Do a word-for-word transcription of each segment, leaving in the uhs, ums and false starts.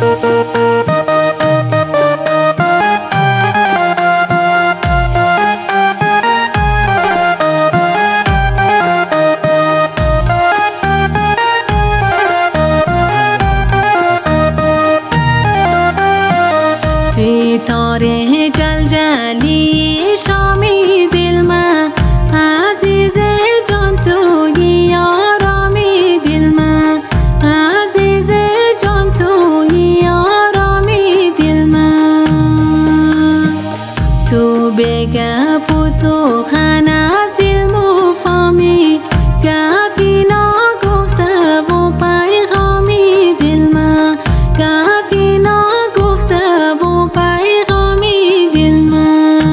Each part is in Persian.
ستاره جلجلی شامی دل من عزیز جان تویی آرامی دل من عزیز جان تویی آرامی دل من تو بگپ و سخن از دل مفامی گپی نگفته و پیغامی دل من گپی نگفته و پیغامی دل من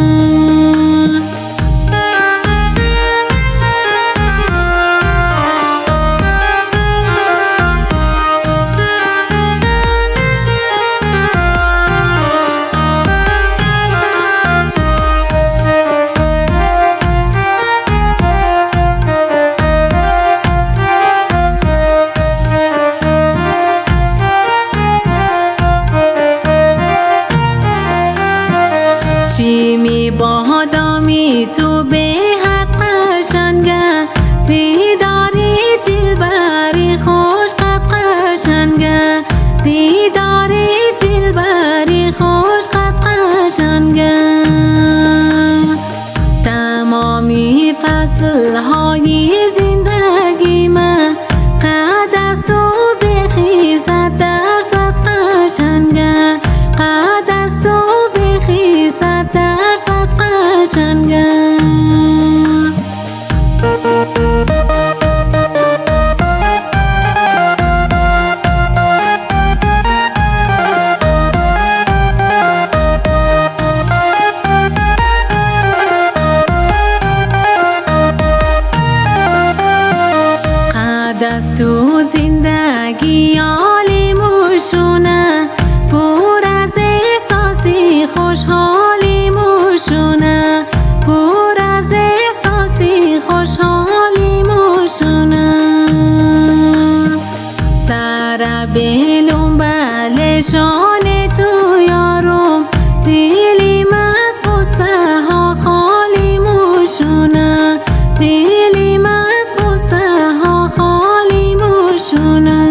چی می بادامی تو به حد قشنگه دیداری دلبری خوش قد قشنگه دیداری دلبری خوش قد قشنگه تمامی فصل های زندگی من قد از تو بخیزد در صد قشنگه قد از تو بخیزد در صد قشنگه قد از تو زندگی عالی موشونه پر از احساسی خوشحالی موشونه پر از احساسی خوشحالی موشونه سر بلوم بله شان تو یارم دلیم از غصه ها خالی موشونه دلیم از غصه ها خالی موشونه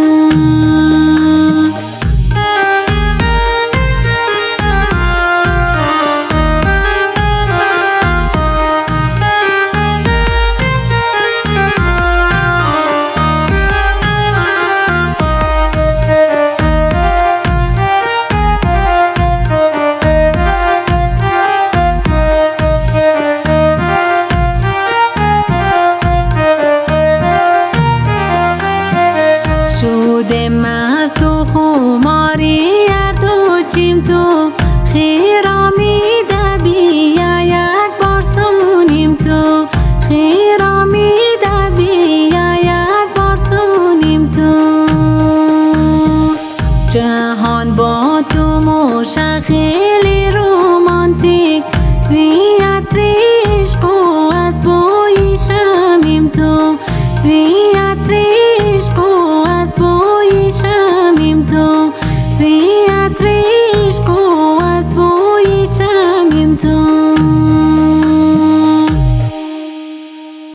شده مست و خماری هر دو چیم تو خیرامیده بیا یک بار سونیم تو خیرامیده بیا یک بار سونیم تو جهان با تو موشه خیلی رومانتیک زیاد عشق و از بوی شمیم تو زیاد